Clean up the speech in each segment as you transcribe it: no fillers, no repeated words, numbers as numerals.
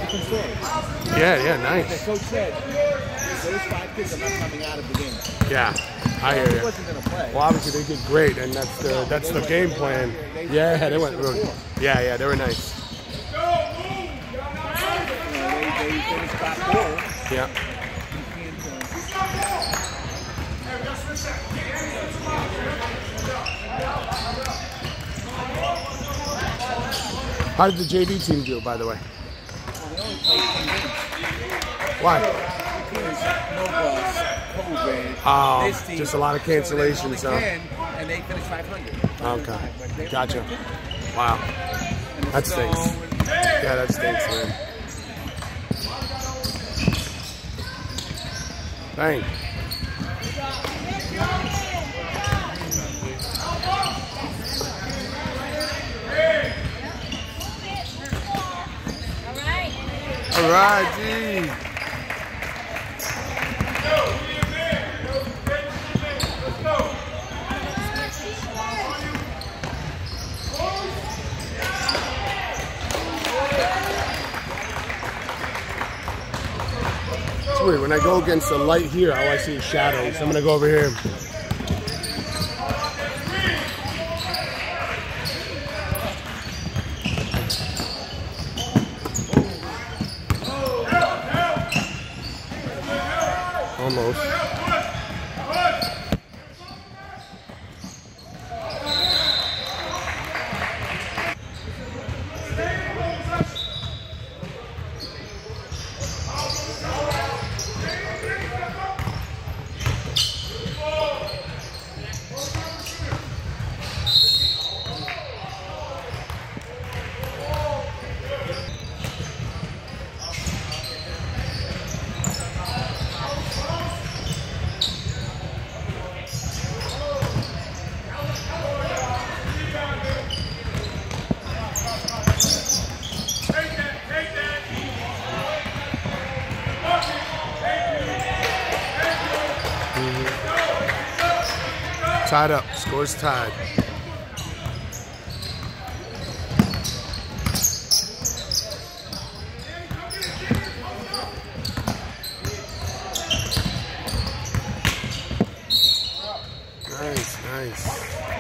different story. Yeah, nice. The coach said, those 5 kids are not coming out of the game. Yeah, I hear He you. wasn't going to play. Well, obviously they did great, and that's the game plan. Yeah, they went really. Yeah, they were nice. They finished top 4. Yeah. How did the JV team do, by the way? Why? Oh, just a lot of cancellations, so. And they finished 500. Okay, gotcha. Wow, that stinks. Yeah, that stinks, man. Dang. All right, geez. It's weird. When I go against the light here, all I see is shadows. I'm going to go over here. Almost. Tied up. Score's tied. Nice.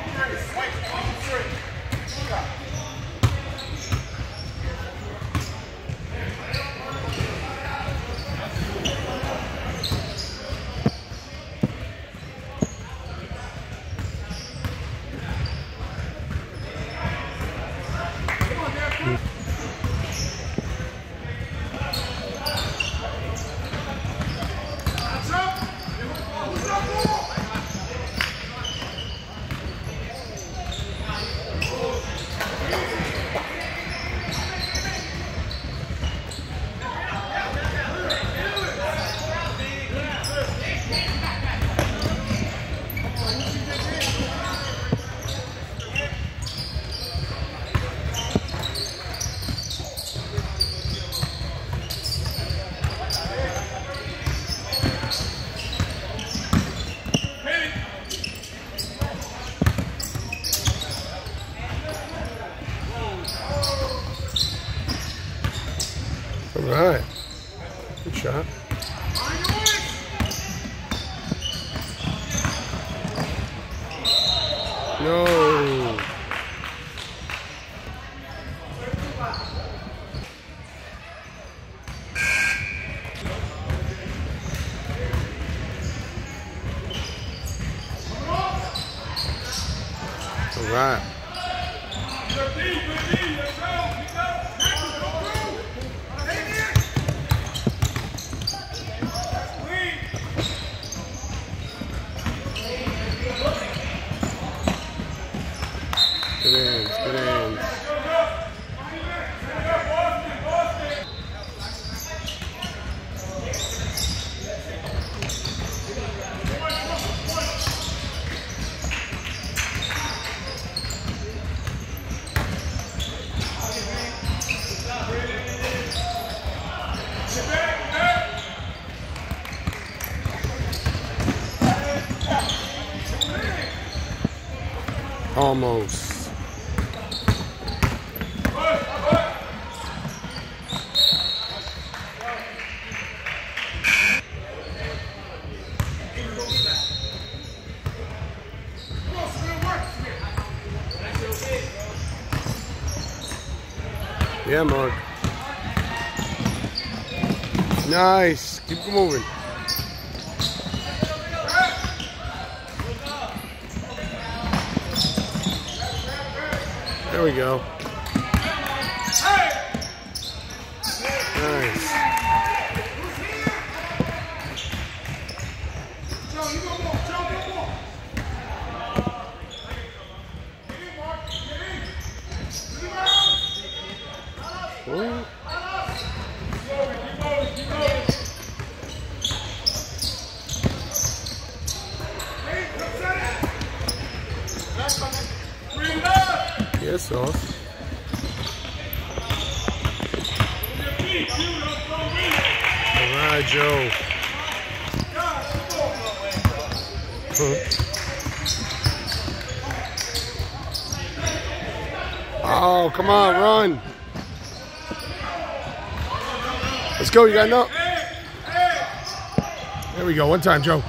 All right. Good shot. No. All right. Good ends. Almost. Yeah, Mark. Nice. Keep moving. There we go. Nice. Ooh. Yes, off. All right, Joe. Oh, come on, run. Let's go, you got enough. There we go, one time, Joe.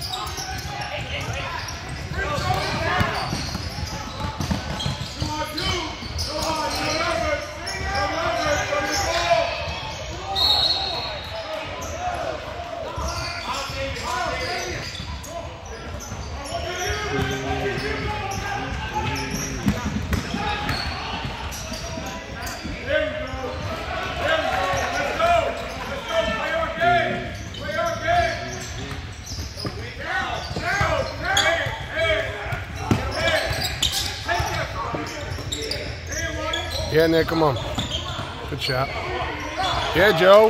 Yeah, Nick, come on. Good shot. Yeah, Joe.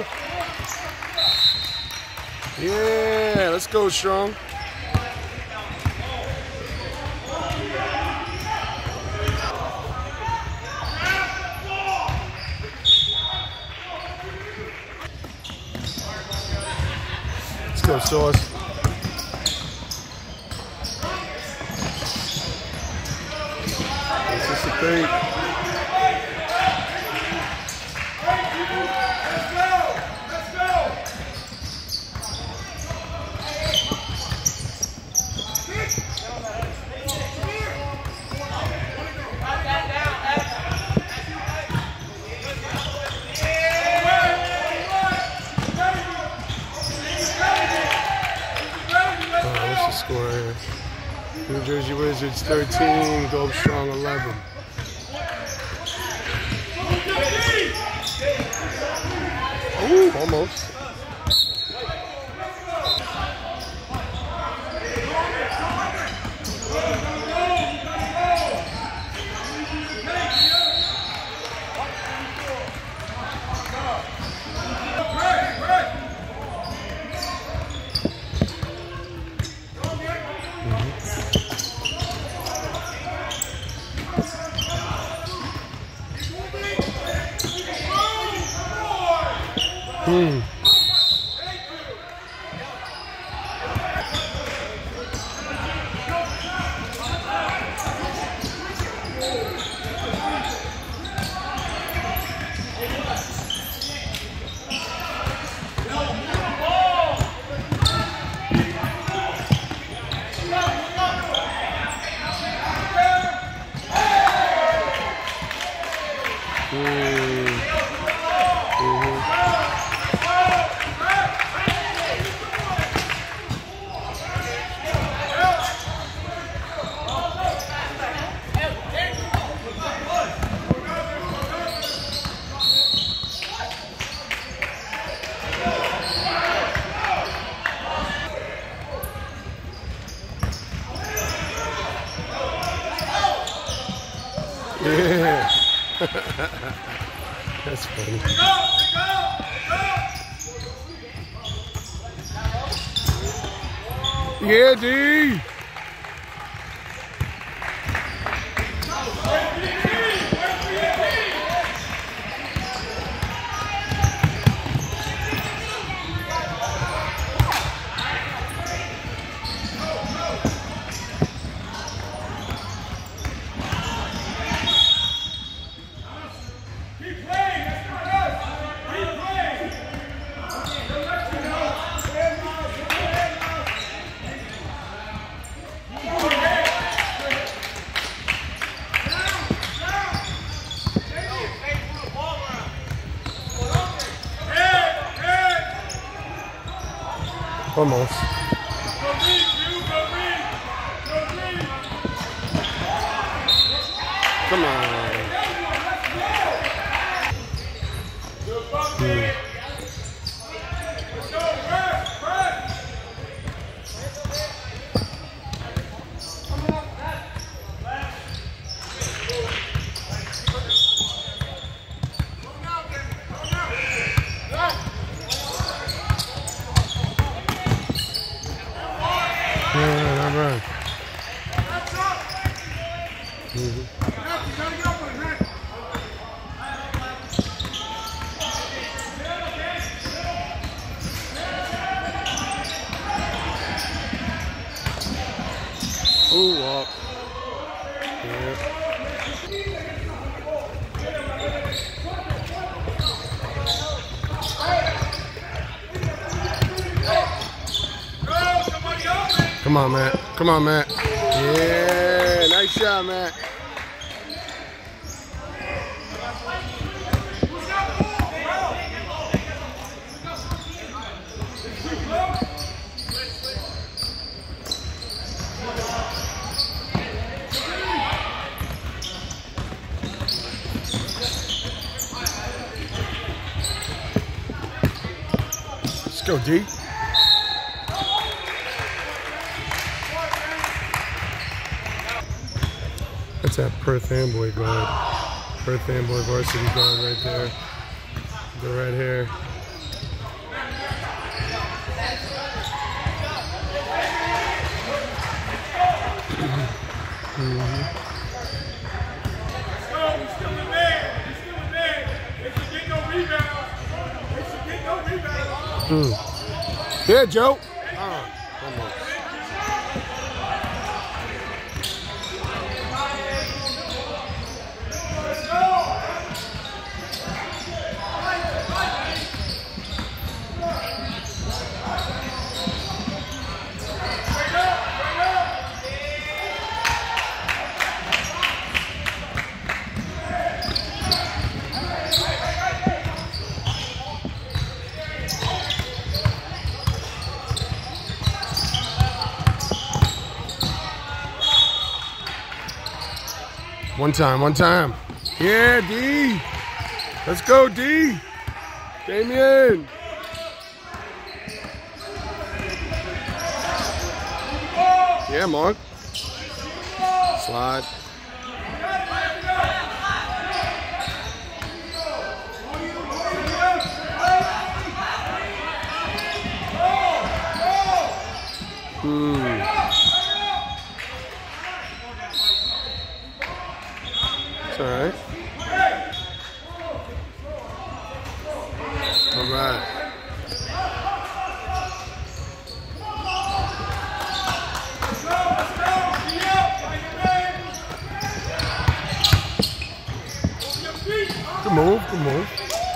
Yeah, let's go, Strong. Let's go, Sauce. This is the thing. Score here. New Jersey Wizards 13, Gold Strong 11. Ooh, almost. Yeah. That's funny. Yeah, D. Almost. Come on. Right. Ooh, walk. Yeah. Come on, Matt. Come on, Matt. Yeah, nice shot, Matt. Let's go, D. That's that Perth Amboy guard. Perth Amboy varsity guard right there. The red hair. Here, Joe. Almost. One time. Yeah, D. Let's go, D. Damien. Yeah, Mark. Slide. All right. All right. Good move, good move.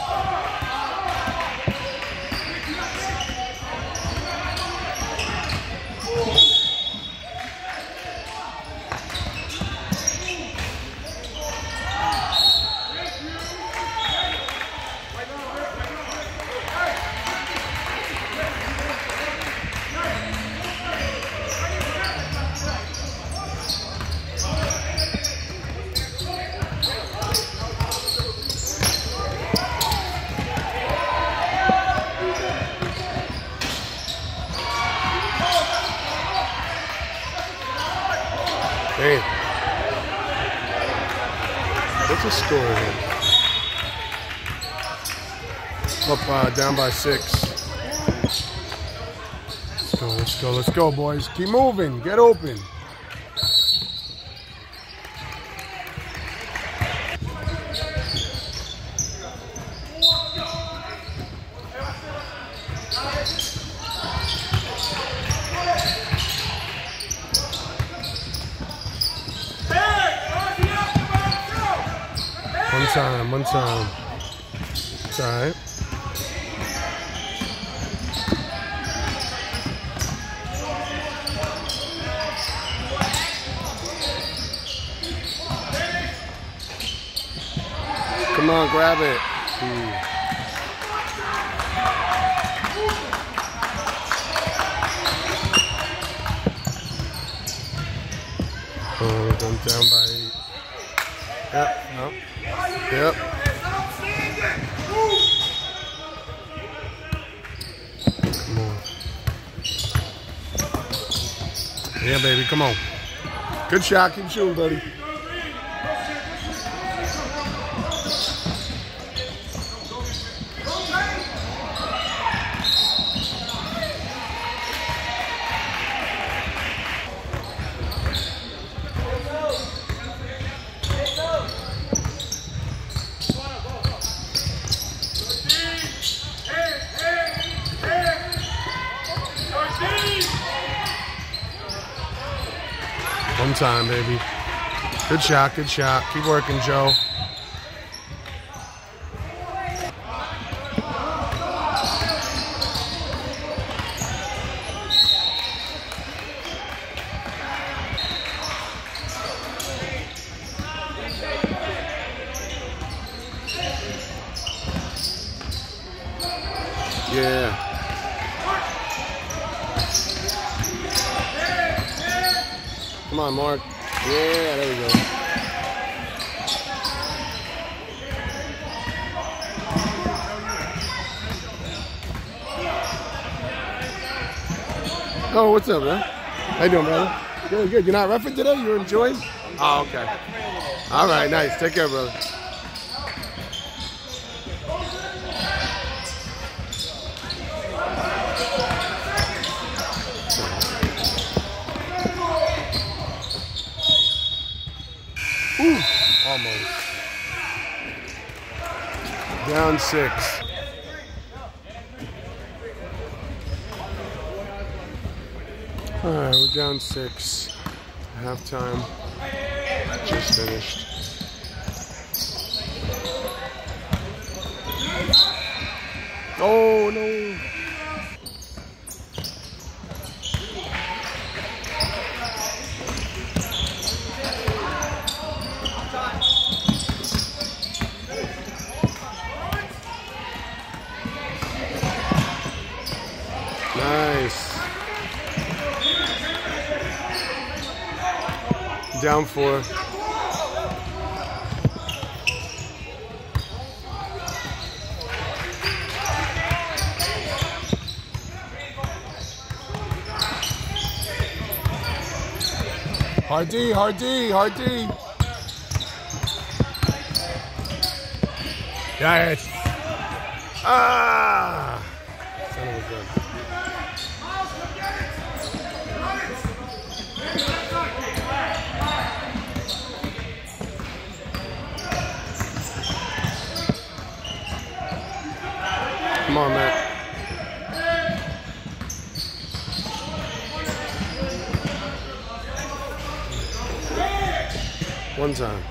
Hey, what's the score here? Up, down by 6. Let's go, boys. Keep moving. Get open. One time. It's all right. Come on, grab it. Down by 8. Yep. Nope. Yep. Come on. Yeah, baby. Come on. Good shot. Keep shooting, buddy. One time, baby. Good shot, good shot. Keep working, Joe. Yeah. Come on, Mark. Yeah, there we go. Oh, what's up, man? How you doing, brother? Good, good. You're not reffing today? You're enjoying? Oh, okay. All right, nice. Take care, brother. Ooh, almost. Down 6. All right, we're down 6. Halftime. Just finished. Oh, no. Nice. Down 4. Hard D, hard D, hard D. Yes. Ah. Son of a gun. Come on, Matt. One time.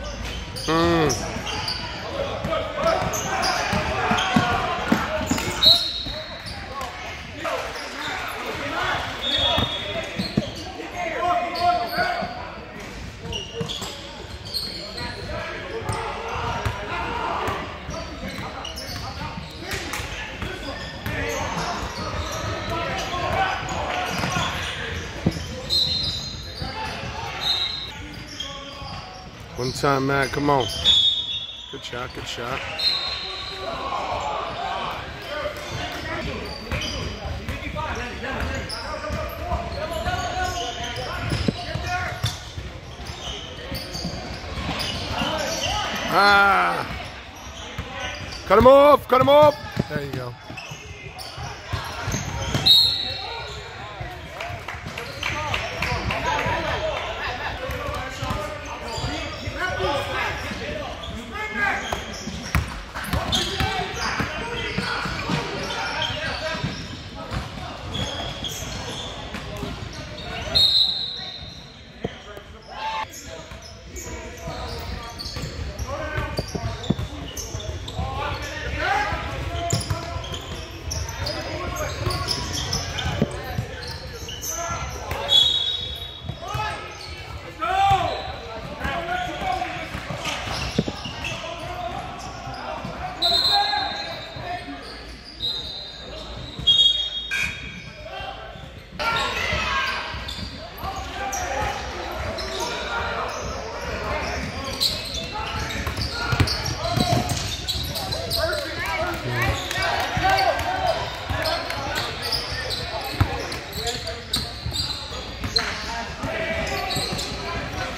One time, Matt. Come on. Good shot, good shot. Ah! Cut him off! Cut him off! There you go.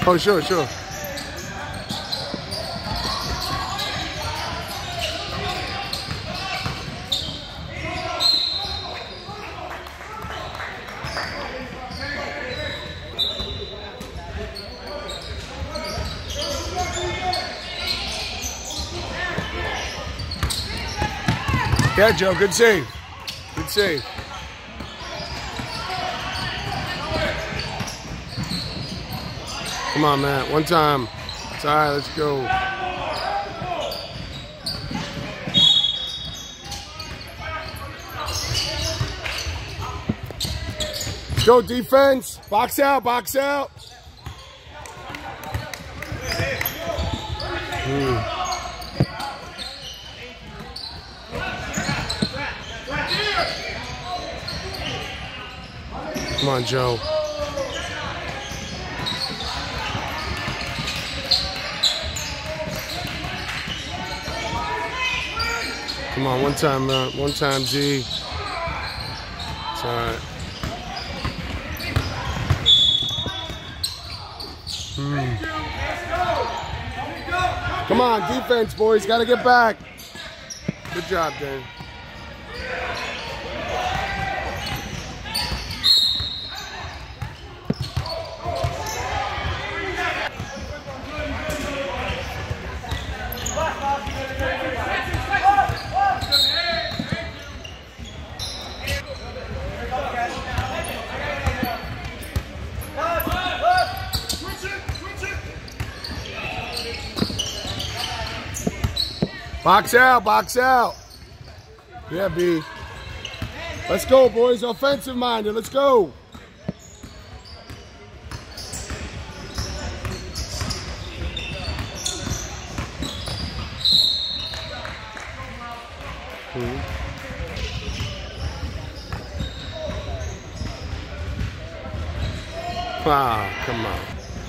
Oh, sure, sure. Yeah, Joe, good save. Good save. Come on, man. One time. It's all right, let's go. Let's go, defense. Box out, box out. Come on, Joe. Come on, one time, G. It's all right. Come on, defense, boys. Got to get back. Good job, Dan. Box out, box out. Yeah, B. Let's go, boys. Offensive minded. Let's go. Ah, come on.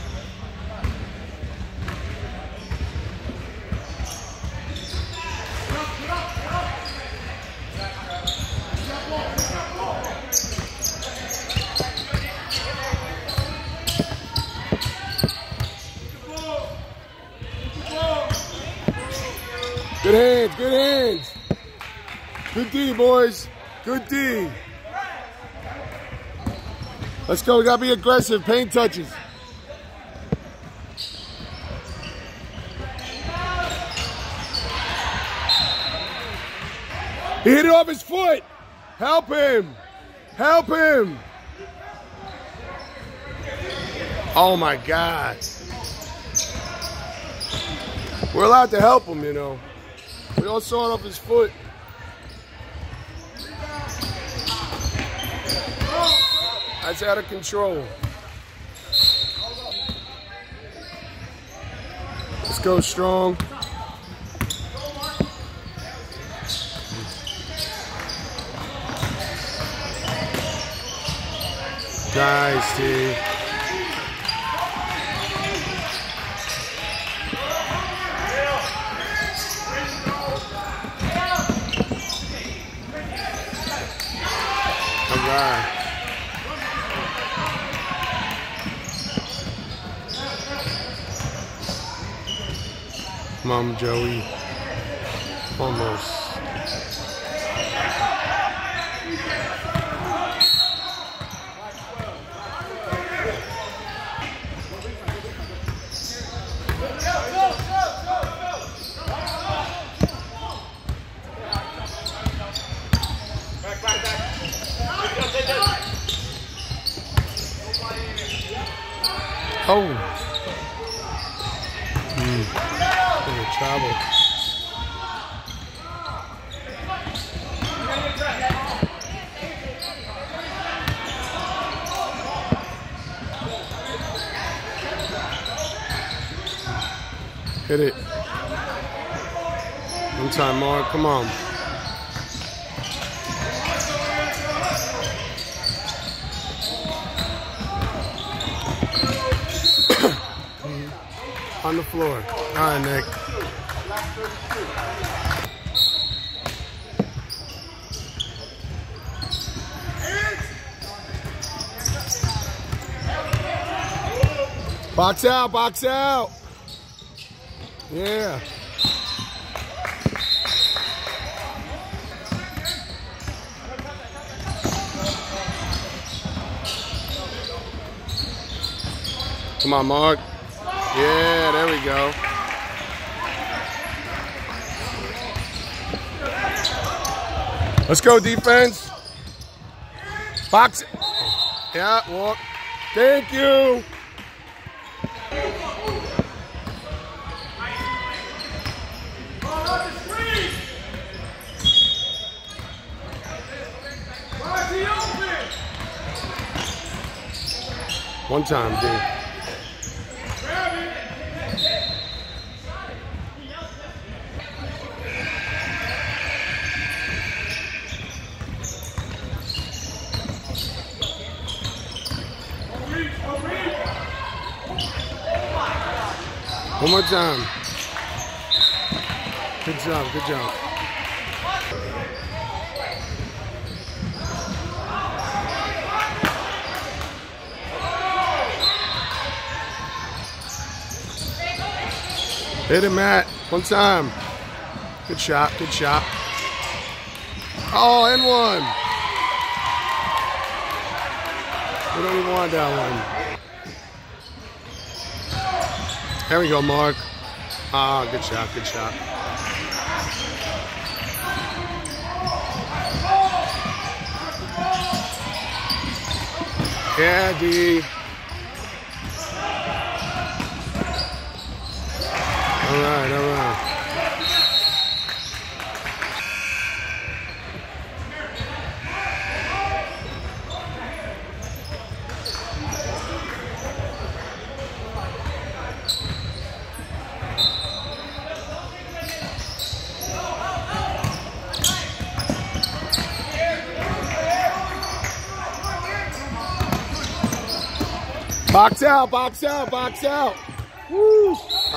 Good hands, good hands. Good D, boys. Good D. Let's go, we gotta be aggressive. Paint touches. He hit it off his foot. Help him. Help him. Oh my God. We're allowed to help him, you know. We all saw it off his foot. That's out of control. Let's go strong. Nice, T. All right. Come on, Joey. Almost. Oh. Travel. Hit it. One time, Mark. Come on. On the floor. All right, Nick. Box out, box out. Yeah. Come on, Mark. Yeah, there we go. Let's go, defense. Box it. Yeah, walk. Thank you. One time, D. One more time. Good job, good job. Hit him, Matt. One time. Good shot, good shot. Oh, and one. We don't even want that one. There we go, Mark. Ah, good shot, good shot. Yeah, D. All right, all right. Box out, box out, box out. Woo!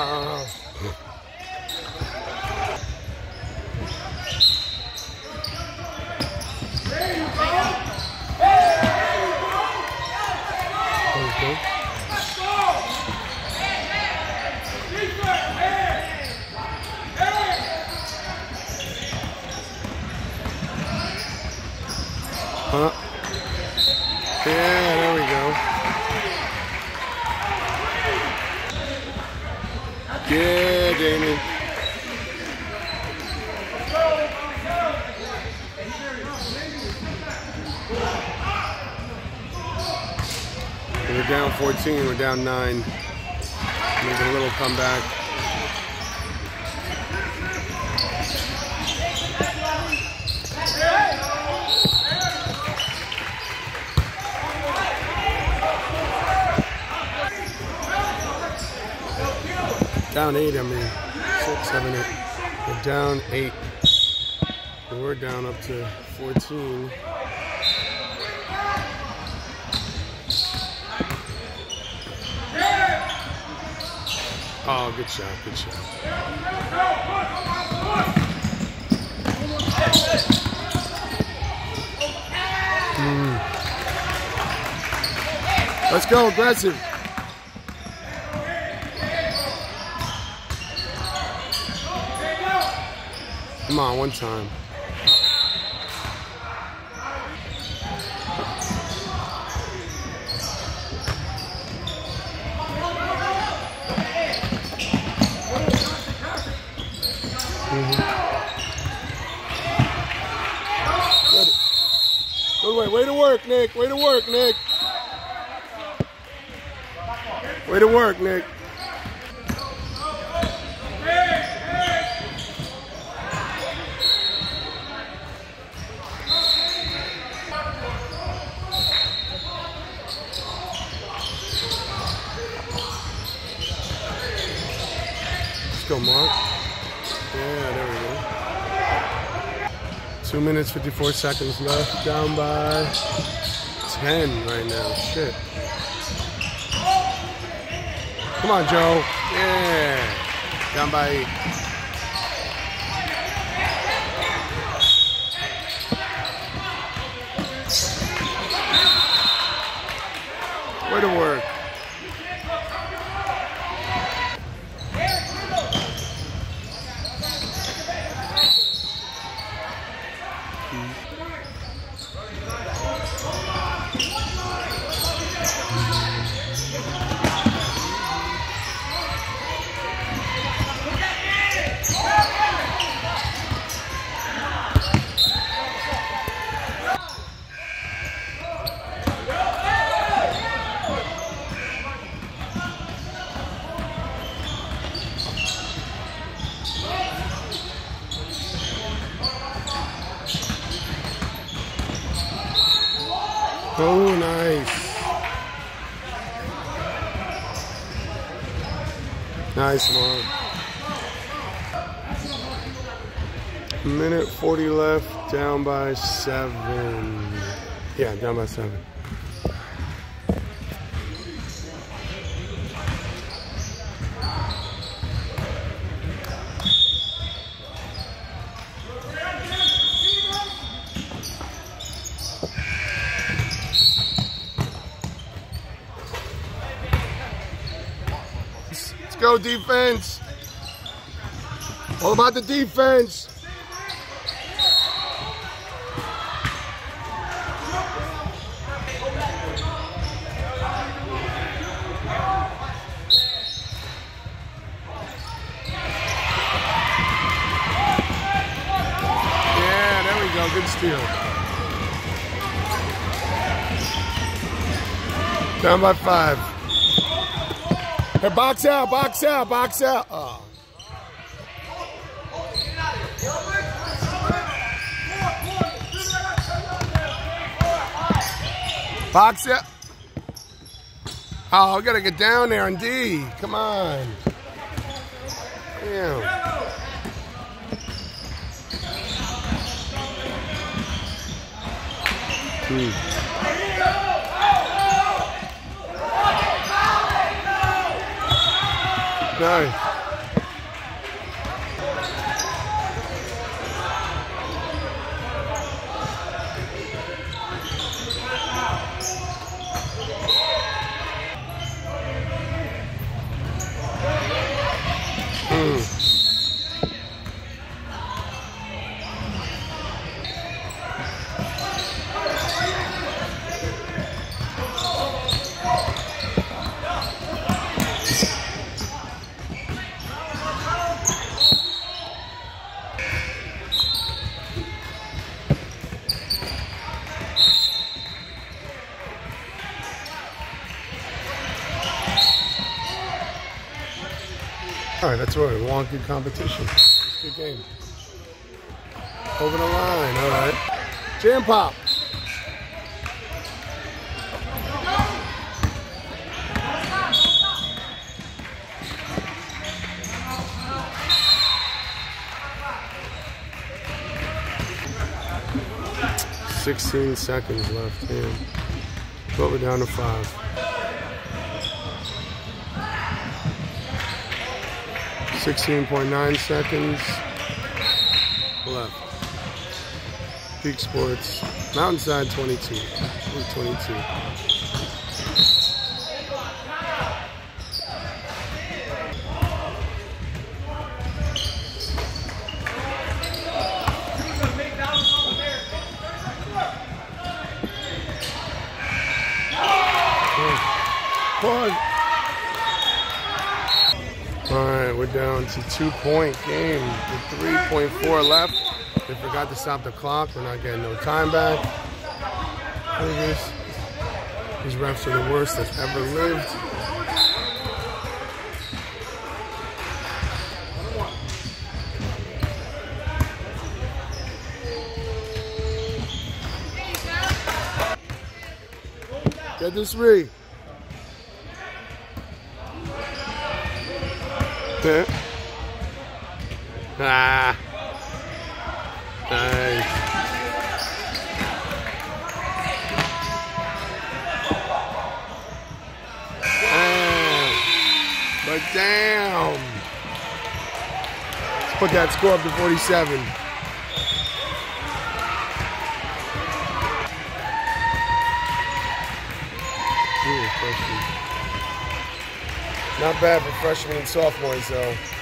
Yeah, there we go. Yeah, Damien. We're down 14, we're down 9. Making a little comeback. Down 8, I mean. 6, 7, 8. We're down 8. And we're down up to 14. Oh, good shot, good shot. Let's go, aggressive. Come on, one time. Good way to work, Nick. Way to work, Nick. Way to work, Nick. Let's go, Mark. Yeah, there we go. 2 minutes, 54 seconds left. Down by 10 right now. Shit. Come on, Joe. Yeah. Down by 8. Way to work. Oh, nice. Nice one. Minute 40 left, down by 7. Yeah, down by 7. Let's go, defense. All about the defense. Yeah, there we go. Good steal. Down by 5. Hey, box out, box out, box out. Oh. Box out. Oh, I gotta get down there on D. Come on. Damn. Nice. All right, that's right. We want good competition. It's a good game. Over the line. All right. Jam pop. $16 seconds left. Yeah. But we're down to 5. 16.9 seconds left. Peak Sports, Mountainside 22. 22. All right, we're down to 2-point game with 3.4 left. They forgot to stop the clock. We're not getting no time back. Look at this. These refs are the worst that's ever lived. Get this 3. Ah. Nice. But damn. Let's put that score up to 47. Ooh, freshman. Not bad for freshmen and sophomores, though.